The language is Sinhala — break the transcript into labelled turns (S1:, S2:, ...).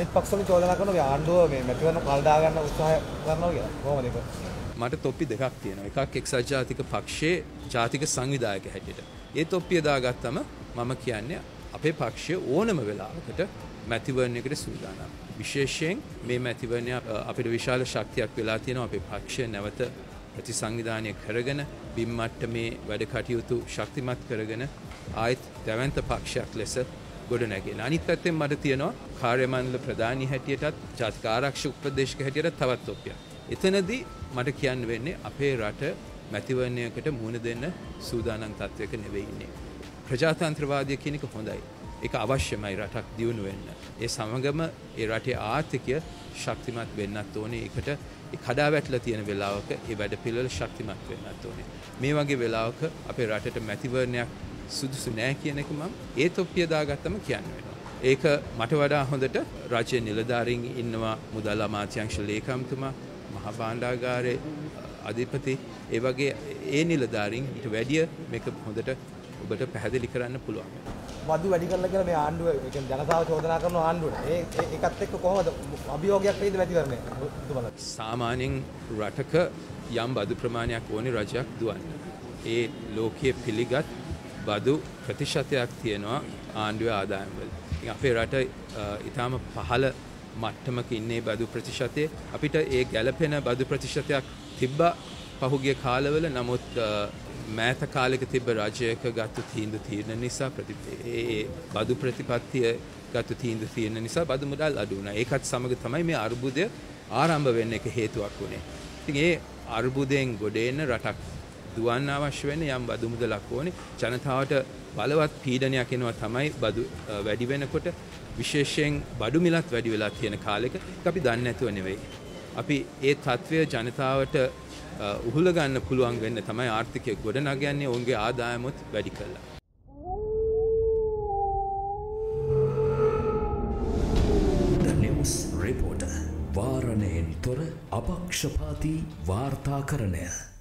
S1: අනිත් පක්ෂවලින් චෝදනා කරනවා මේ ආණ්ඩුව මේ මැතිවරණ කල්දා ගන්න උත්සාහ කරනවා කියලා. කොහොමද ඒක?
S2: මට තොප්පි දෙකක් තියෙනවා. එකක් එක්සත් ජාතික පක්ෂයේ ජාතික සංවිධායක හැටියට. ඒ තොප්පිය දාගත්තම මම කියන්නේ අපේ පක්ෂය ඕනම වෙලාවකට මැතිවරණයකට සූදානම්. විශේෂයෙන් මේ මැතිවරණය අපිට විශාල ශක්තියක් වෙලා තියෙනවා. අපේ පක්ෂය නැවත ප්‍රතිසංවිධානය කරගෙන බිම් මට්ටමේ වැඩ කටයුතු ශක්තිමත් කරගෙන ආයත් දැවැන්ත පක්ෂයක් ලෙස ගොඩනැගෙන. අනිත් පැත්තෙන් මට තියෙනවා කාර්ය මණ්ඩල ප්‍රධානී හැටියටත් ජාතික ආරක්ෂක උපදේශක හැටියටත් තවත් තොප්පියක්. එතනදී මට කියන්න වෙන්නේ අපේ රට මැතිවරණයකට මුහුණ දෙන්න සූදානම් තත්වයක නෙවෙයි ඉන්නේ. ප්‍රජාතන්ත්‍රවාදය කියන එක හොඳයි. ඒක අවශ්‍යමයි රටක් දියුණු වෙන්න. ඒ සමගම ඒ රටේ ආර්ථිකය ශක්තිමත් වෙන්නත් ඕනේ. ඒකට ඒ කඩා වැටලා තියෙන වෙලාවක ඒ වැඩපිළිවෙල ශක්තිමත් වෙන්නත් ඕනේ. මේ වගේ වෙලාවක අපේ රටට මැතිවරණයක් සුදුසු නෑ කියන එක මම ඒ තොප්පිය දාගත්තම කියන්න වෙනවා. ඒක මට වඩා හොඳට රාජ්‍ය නිලධාරීන් ඉන්නවා, මුදල් අමාත්‍යාංශ ලේකම්තුමා, මහා භාණ්ඩාගාරයේ අධිපති, ඒ වගේ ඒ නිලධාරීන් ඊට වැඩිය මේක හොඳට ඔබට පැහැදිලි කරන්න පුළුවන්.
S1: වදු වැඩි කරලා කියලා මේ ආණ්ඩුව කියන්නේ ජනතාව චෝදනා කරන ආණ්ඩුවට. ඒකත් එක්ක කොහොමද අභියෝගයක් වෙයිද මැතිවරණය?
S2: සාමාන්‍යයෙන් රටක යම් බදු ප්‍රමාණයක් ඕනේ රජයක් දුවන්න. ඒ ලෝකයේ පිළිගත් බදු ප්‍රතිශතයක් තියෙනවා ආණ්ඩුවේ ආදායම් වල. අපේ රට ඊටාම පහළ මට්ටමක ඉන්නේ බදු ප්‍රතිශතයේ. අපිට ඒ ගැළපෙන බදු ප්‍රතිශතයක් තිබ්බා පහුගිය කාලවල. නමුත් මෑත කාලෙක තිබ්බ රජයක ගත්තු තීන්දුව නිසා ඒ බදු ප්‍රතිපත්තිය ගත්තු තීන්දුව නිසා බදු මුදල් අඩු වුණා. ඒකත් සමග තමයි මේ අර්බුදය ආරම්භ වෙන්න එක හේතුවක් වුණේ. ඉතින් ඒ අර්බුදයෙන් ගොඩ එන්න රටක් දුවන්න අවශ්‍ය වෙන්නේ යම් බදු මුදලක් ඕනේ. ජනතාවට බලවත් පීඩනයක් එනවා තමයි බදු වැඩි වෙනකොට. විශේෂයෙන් බඩු මිලත් වැඩි වෙලා තියෙන කාලෙක අපි දන්නේ නැතුව නෙවෙයි. අපි ඒ තත්ත්වය ජනතාවට උහුල ගන්න පුළුවන් වෙන්න තමයි ආර්ථිකය ගොඩනගන්නේ ඔවුන්ගේ ආදායමත් වැඩි කළා.
S3: The News Reporter වාරණයෙන් තොර අපක්ෂපාතී වාර්තාකරණය.